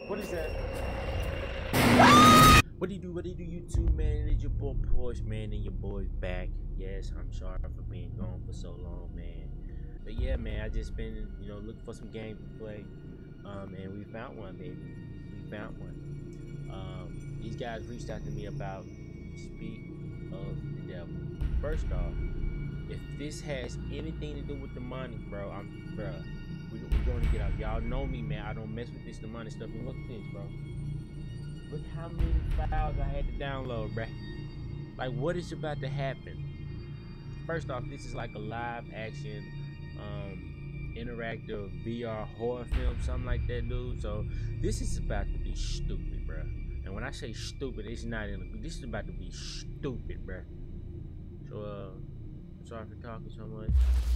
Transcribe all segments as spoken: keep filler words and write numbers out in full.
What is that? What do you do? What do you do, YouTube, man? It's your boy Porsche, man, and your boy's back. Yes, I'm sorry for being gone for so long, man. But yeah, man, I just been, you know, looking for some games to play. Um, and we found one, baby. We found one. Um, these guys reached out to me about Speak of the Devil. First off, if this has anything to do with the money, bro, I'm, bro, we, we're going to get out. Y'all know me, man. I don't mess with this demonic stuff. And look at this, bro. Look how many files I had to download, bruh. Like, what is about to happen? First off, this is like a live action, um, interactive V R horror film, something like that, dude. So this is about to be stupid, bruh. And when I say stupid, it's not in a, this is about to be stupid, bruh. So, uh, I'm sorry for talking so much.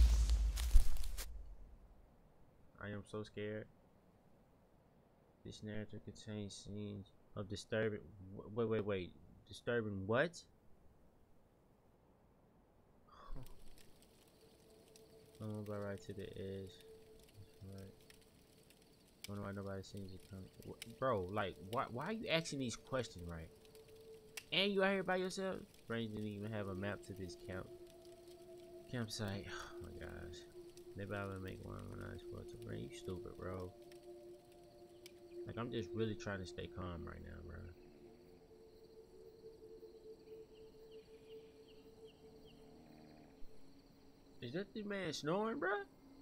I am so scared. This narrative contains scenes of disturbing. Wait, wait, wait. Disturbing what? I'm about right to the edge. That's right. I don't know why nobody seems to come. Bro, like, why? Why are you asking these questions, right? And you out here by yourself? Brain didn't even have a map to this camp campsite. Oh my gosh. Maybe I would make one when I was supposed to bring you stupid, bro. Like, I'm just really trying to stay calm right now, bro. Is that this man snoring, bro?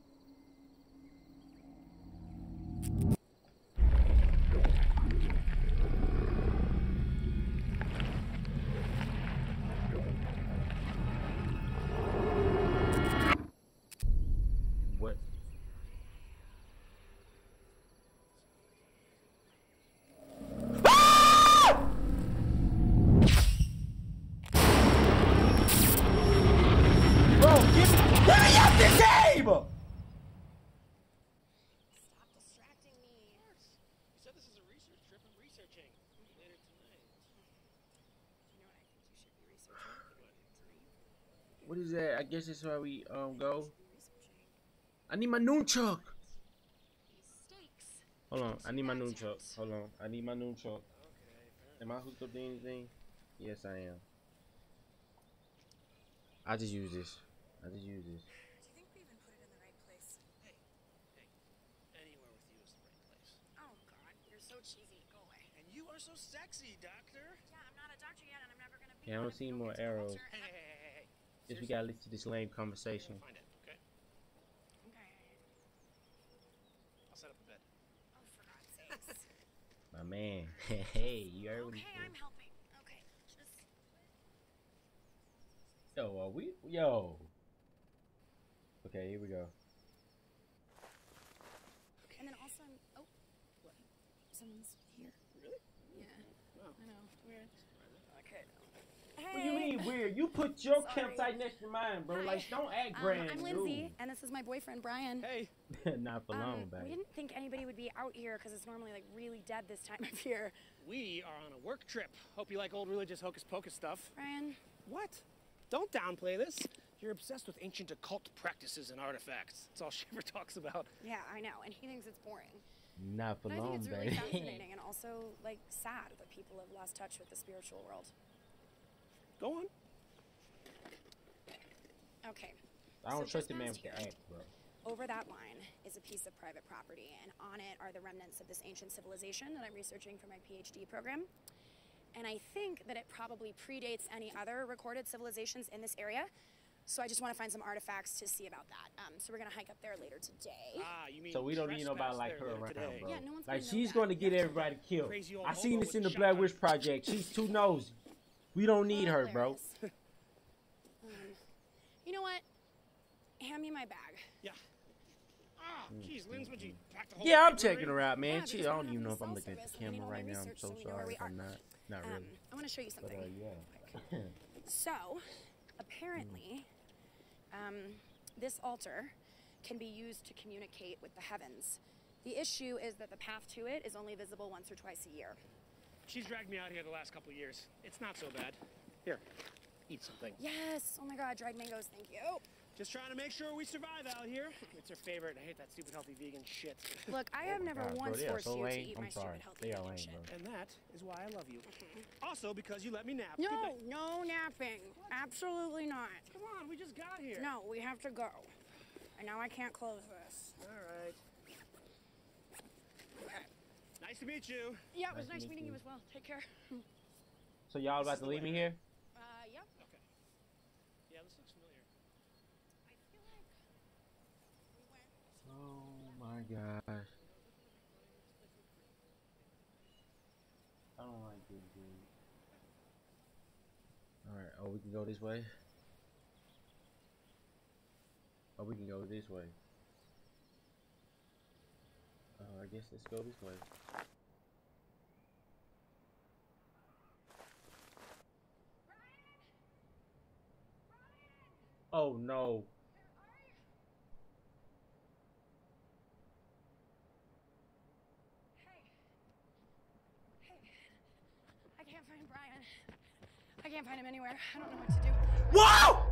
What? Stop distracting me. Of course. You said this is a research trip. I'm researching. Later tonight. You know what I think you should be researching tonight? What is that? I guess that's why we um go. I need my nunchuck. Hold on, I need my nunchuck. Hold on, I need my nunchuck. Am I hooked up to anything? Yes, I am. I just use this. I just use this. Do you think we even put it in the right place? Hey, hey, anywhere with you is the right place. Oh God, you're so cheesy. Go away. And you are so sexy, doctor. Yeah, I'm not a doctor yet, and I'm never gonna be. Yeah, I don't see more arrows. Hey, hey, hey, hey, hey. Just we gotta listen to this lame conversation. Find it, okay? Okay. I'll set up a bed. Oh, for God's sakes. My man. Hey, you heard what he Okay, said. I'm helping. Okay, just. Yo, are we? Yo. Okay, here we go. And then also, I'm. Oh, what? Someone's here. Really? Yeah. Oh. I know. Weird. Okay. What do you mean weird? You put your Sorry. campsite next to mine, bro. Hi. Like, don't act Um, brand I'm Lindsay, and this is my boyfriend Brian. Hey. new. Not for Um, long, we baby. didn't think anybody would be out here because it's normally like really dead this time of year. We are on a work trip. Hope you like old religious hocus pocus stuff. Brian, What? Don't downplay this. You're obsessed with ancient occult practices and artifacts. That's all she ever talks about. yeah, I know, and he thinks it's boring. Not for But I long, think it's really baby. fascinating and also like sad that people have lost touch with the spiritual world. Go on. Okay. I don't So trust just the man past with the here. act, bro. Over that line is a piece of private property, and on it are the remnants of this ancient civilization that I'm researching for my PhD program. And I think that it probably predates any other recorded civilizations in this area. So I just want to find some artifacts to see about that. Um, so we're gonna hike up there later today. Ah, you mean So we don't need nobody trespass like there her later around, today. bro. Yeah, no one's Like, gonna know she's that. going to get everybody killed. Crazy old I seen hobo this with in the a Blair shotgun. Witch Project. She's too nosy. We don't need her, bro. Hilarious. um, you know what? Hand me my bag. Yeah. Ah, jeez, Linz, would you pack the whole Yeah, I'm library? checking her out, man. Yeah, She, because I we don't don't even know have if I'm any looking cell at the service. We need camera all my right now. I'm research, so so we know where sorry we if I'm are. not. Not Um, really. I want to show you But, something. uh, yeah. So, apparently, um, this altar can be used to communicate with the heavens. The issue is that the path to it is only visible once or twice a year. She's dragged me out here the last couple of years. It's not so bad. Here, eat something. Yes! Oh my god, dried mangoes, thank you. Just trying to make sure we survive out here. It's her favorite. I hate that stupid healthy vegan shit. Look, I have never God, bro, once they are forced so you to lame. eat I'm my sorry. stupid healthy They are vegan lame, shit. bro. And that is why I love you. Also, because you let me nap. No, Good night. no napping. Absolutely not. Come on, we just got here. No, we have to go. And now I can't close this. All right. Nice to meet you. Yeah, it was Nice nice to meet meeting you you. as well. Take care. So y'all This about is to the leave way, me right? here? Uh, yeah. Okay. Yeah, this looks familiar. I feel like we went. Oh my gosh. I don't like this, dude. Alright, oh, we can go this way? Oh, we can go this way. Uh, I guess let's go this way. Oh no. Hey. Hey. I can't find Brian. I can't find him anywhere. I don't know what to do. Whoa!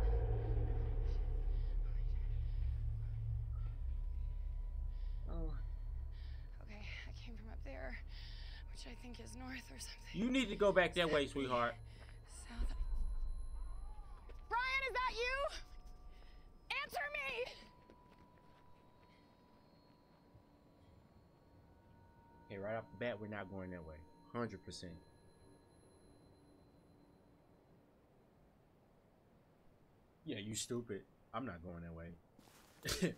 Oh, Okay, I came from up there, which I think is north or something. you need to go back that way, sweetheart. South. Brian, is that you? Answer me! Okay, right off the bat, we're not going that way. one hundred percent. Yeah, you stupid. I'm not going that way.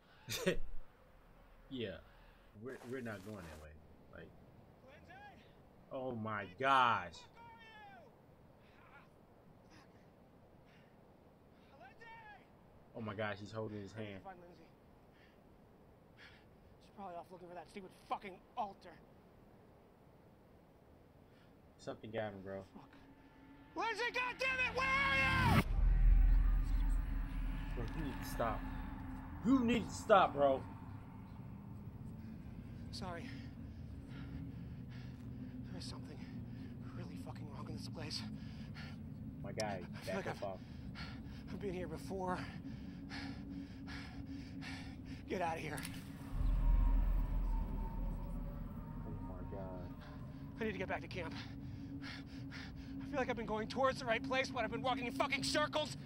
Yeah, we're, we're not going that way. Like, oh my gosh. Oh my gosh, he's holding his hand. Find Lindsay. She's probably off looking for that stupid fucking altar. Something got him, bro. Fuck. Lindsay, goddammit, where are you? Bro, you need to stop. You need to stop, bro. Sorry. There is something really fucking wrong in this place. My guy, I feel back like up I've, off. I've been here before. Get out of here. Oh my god. I need to get back to camp. I feel like I've been going towards the right place, but I've been walking in fucking circles.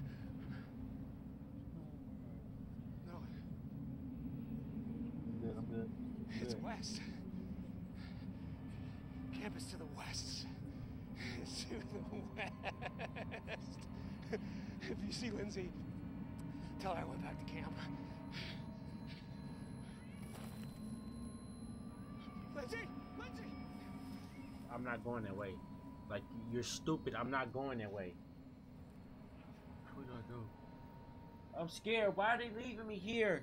No, I'm good, I'm good. I'm it's good. west. Camp is to the west. It's to the west. If you see Lindsay, tell her I went back to camp. Lindsay! Lindsay! I'm not going that way. Like, you're stupid. I'm not going that way. Where do I go? I'm scared. Why are they leaving me here?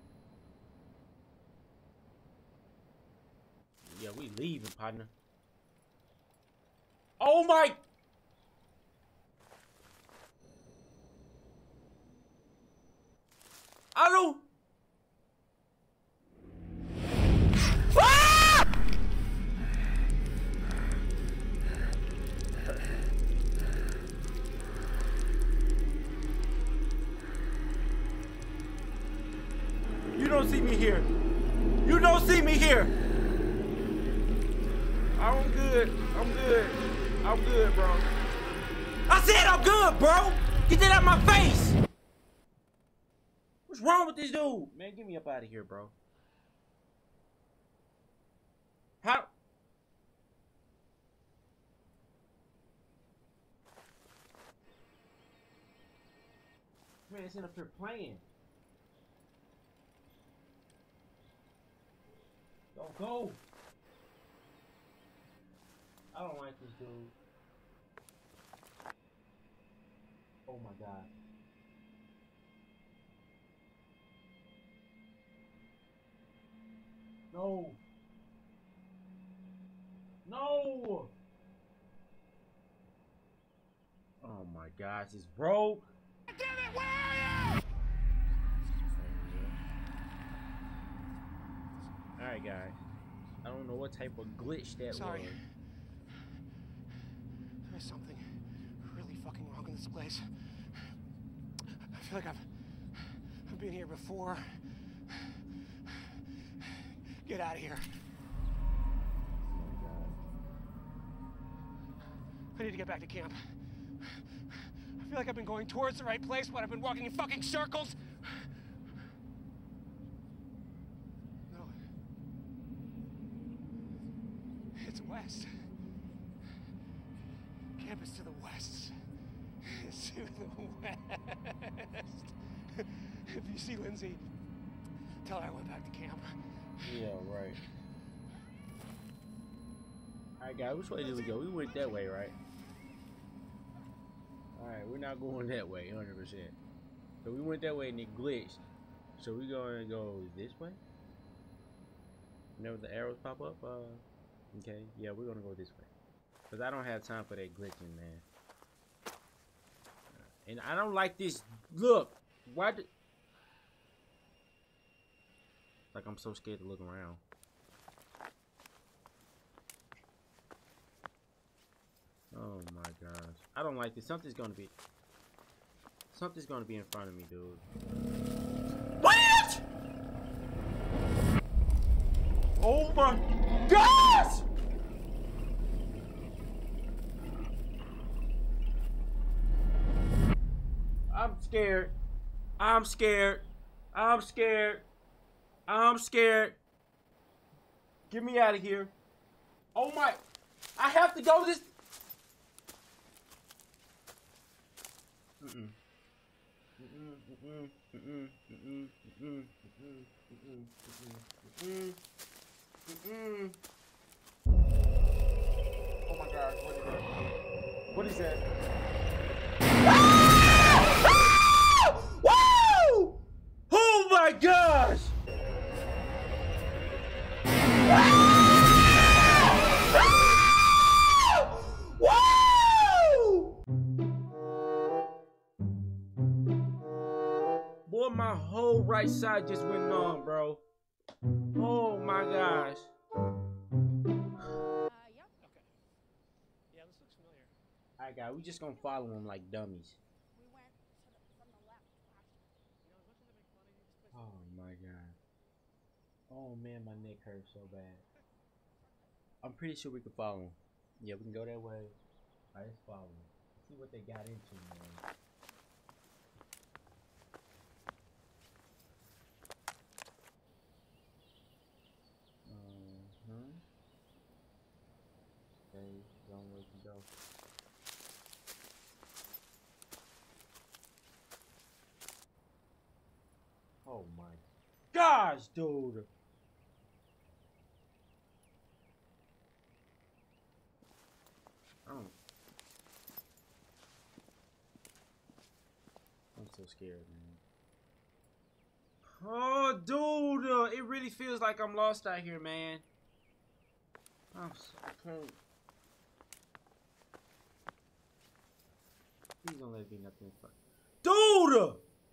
Yeah, we leaving, partner. Oh my! I don't. Ah! You don't see me here. You don't see me here. I'm good. I'm good. I'm good, bro. I said I'm good, bro. Get that out my face. What's wrong with this dude? Man, get me up out of here, bro. How? Man, it's in up here playing. Don't go. I don't like this dude. Oh my god. No. No. Oh my gosh, it's broke. Damn it, where are you? Alright guys. I don't know what type of glitch that Sorry. was. There is something really fucking wrong in this place. I feel like I've I've been here before. Get out of here. I need to get back to camp. I feel like I've been going towards the right place, but I've been walking in fucking circles. No. It's west. Camp is to the west. It's to the west. If you see Lindsay, tell her I went back to camp. Yeah, right. Alright, guys, which way did we go? We went that way, right? Alright, we're not going that way, one hundred percent. So we went that way and it glitched. So we're going to go this way? Whenever the arrows pop up? Uh, okay, yeah, we're going to go this way. Because I don't have time for that glitching, man. And I don't like this. Look! Why did... Like, I'm so scared to look around. Oh my gosh. I don't like this. Something's gonna be... Something's gonna be in front of me, dude. What?! Oh my gosh! I'm scared. I'm scared. I'm scared. I'm scared. Get me out of here. Oh my. I have to go this. Mm-mm. Mm-mm. Mm-mm. Mm-mm. Mm-mm. Mm-mm. Mm-mm. Mm-mm. Oh my gosh, what is that? What is that? Ah! Woo! Oh my gosh! Boy, my whole right side just went numb, bro. Oh my gosh. Uh, yep. Okay. Yeah, this looks familiar. Alright, guys, we just gonna follow him like dummies. We went to the, from the left last time. You know, as much as I make fun of you, this place. Oh my god. Oh man, my neck hurts so bad. I'm pretty sure we can follow him. Yeah, we can go that way. Alright, let's follow him. See what they got into, man. Uh-huh. Okay, long way to go. Oh my gosh, dude! Oh. I'm so scared, man. Oh, dude! Uh, it really feels like I'm lost out here, man. I'm so okay. Please don't let it be nothing fun. Dude!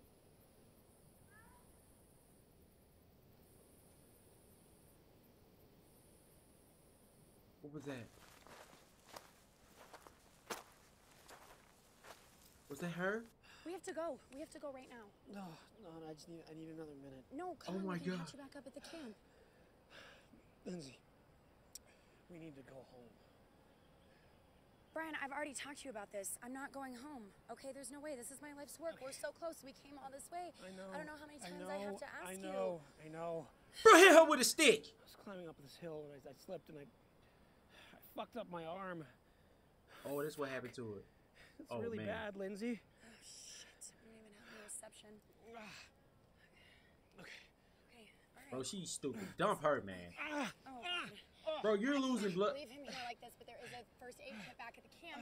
What was that? Was that her? We have to go. We have to go right now. No, no, I just need, I need another minute. No, come Oh on. my We can God. catch you back up at the camp. Lindsay, we need to go home. Brian, I've already talked to you about this. I'm not going home. Okay, there's no way. This is my life's work. We're so close. We came all this way. I know. I don't know how many I times know, I have to ask I you. know, I know. Bro, hit her with a stick! I was climbing up this hill and I, I slipped and I, I fucked up my arm. Oh, that's what happened to her. It's Oh, really man. bad, Lindsay. Oh, shit. We don't even have any reception. Okay. Okay, all right. Bro, she's stupid. Dump her, man. Ah, Oh, ah, God. Bro, you're losing blood. Leave him here like this, but there is a first aid kit back at the camp.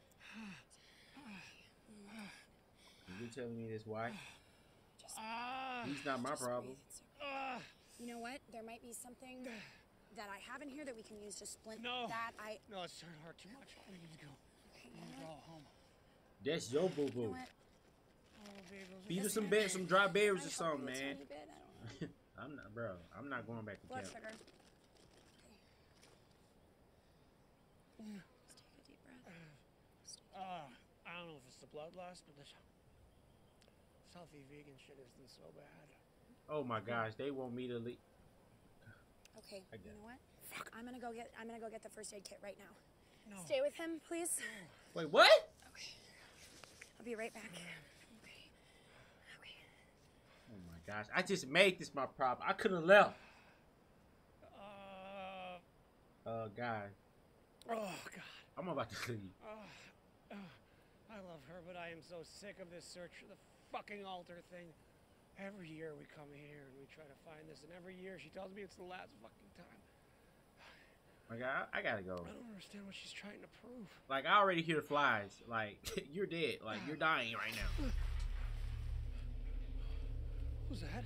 You telling me this why? Just, ah, He's not my just problem. breathe. It's okay. ah. You know what? There might be something that I have in here that we can use to splint No. that. I. No, it's starting to hurt too much. We need to go. Okay, We you need to know go what? home. That's your boo You know boo. what? Oh, babe, those are Feed her This some man- bed, some dry berries Can or I help something, you a man. tiny bit? I don't know. I'm not, bro. I'm not going back to Blood camp. sugar. Okay. Just take a deep breath. Uh, I don't know if it's the blood loss, but this healthy vegan shit isn't so bad. Oh my gosh, they want me to leave. Okay, I you get it. know what? Fuck. I'm gonna go get. I'm gonna go get the first aid kit right now. No. Stay with him, please. Wait, what? Okay. I'll be right back. Okay. Okay. Oh my gosh, I just made this my problem. I could have left. Uh. Uh, guys, Oh God. I'm about to leave. Oh, oh, I love her, but I am so sick of this search for the fucking altar thing. Every year we come here and we try to find this, and every year she tells me it's the last fucking time. Like, I, I gotta go. I don't understand what she's trying to prove. Like, I already hear flies. Like, you're dead. Like, you're dying right now. Who's that?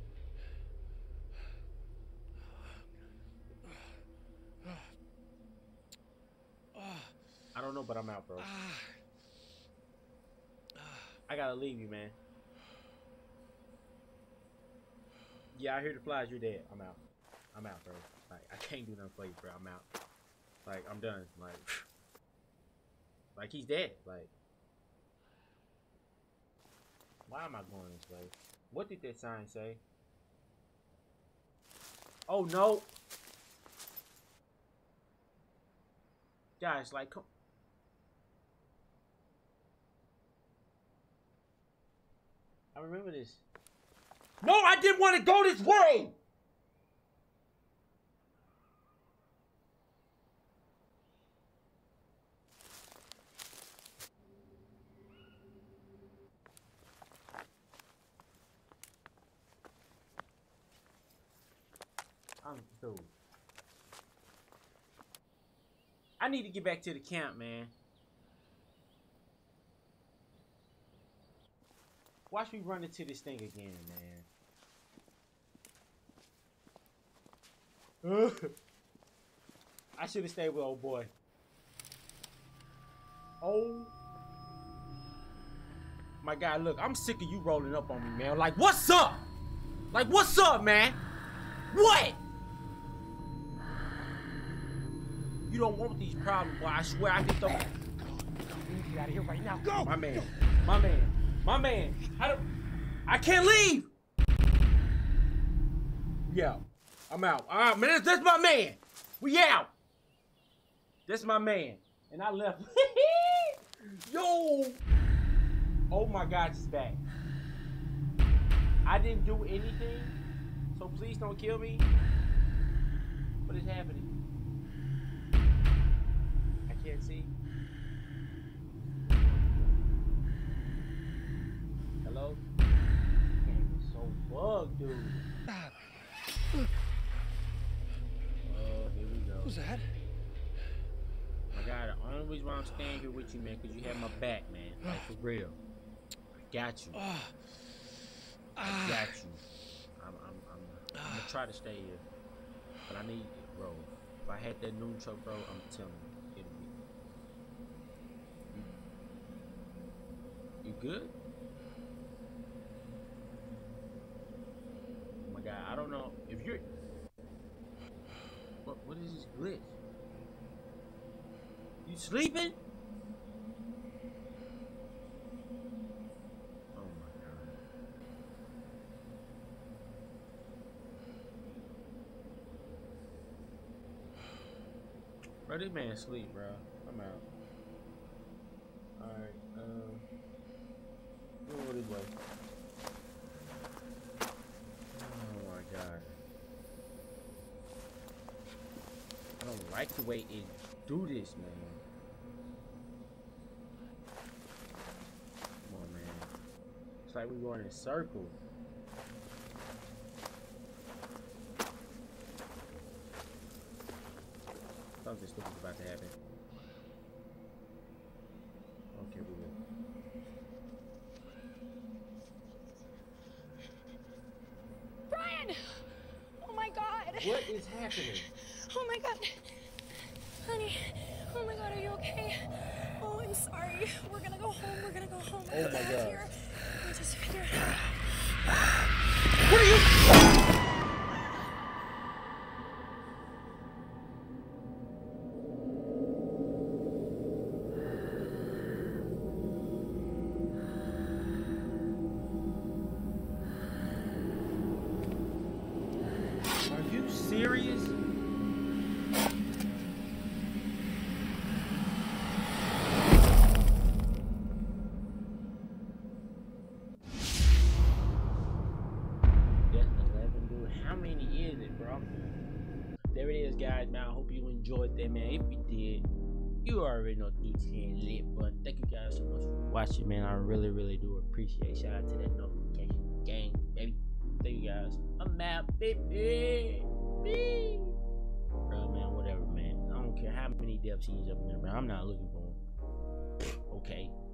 I don't know, but I'm out, bro. I gotta leave you, man. Yeah, I hear the flies. You're dead. I'm out. I'm out, bro. Like, I can't do nothing for you, bro. I'm out. Like, I'm done. Like, like he's dead. Like, why am I going this way? What did that sign say? Oh no, guys! Like, come. I remember this. No, I didn't want to go this way! I'm through. I need to get back to the camp, man. Watch me run into this thing again, man. I should have stayed with old boy. Oh my God, look, I'm sick of you rolling up on me, man. Like, what's up? Like, what's up, man? What? You don't want these problems, boy. I swear I can throw. Go, go, we need to get out of here right now. Go! My man, my man, my man. How do... I can't leave. Yeah, I'm out. All right, man. That's, that's my man. We out. That's my man. And I left. Yo. Oh my God, he's back. I didn't do anything, so please don't kill me. What is happening? I can't see. Hello? Game is so bugged, dude. Oh, here we go. Who's that? My God, the only reason why I'm staying here with you, man, because you have my back, man. Like, for real. I got you. I got you. I'm, I'm, I'm, I'm gonna try to stay here. But I need it, bro. If I had that noon truck, bro, I'm telling you, it'd be. You, you good? Oh my God, I don't know if you're. What, what is this glitch? You sleeping? Oh my God. Bro, this man asleep, bro. I'm out. Alright, um. We'll go this way. Oh my God. I don't like the way it do this, man. Come on, man. It's like we're going in a circle. Something stupid's about to happen. Okay, we will. Brian! Oh my God! What is happening? Oh my God! Honey, oh my God, are you okay? Oh, I'm sorry. We're gonna go home. We're gonna go home. Oh my We're God. Here. Let me just figure. What are you? bro. There it is, guys, man. I hope you enjoyed that, man. If you did, you already know the ten lit button. Thank you guys so much for watching, man. I really, really do appreciate. Shout out to that notification gang, baby. Thank you guys. I'm out, baby. Bro, man, whatever, man. I don't care how many death scenes up in there, man. I'm not looking for them. Okay.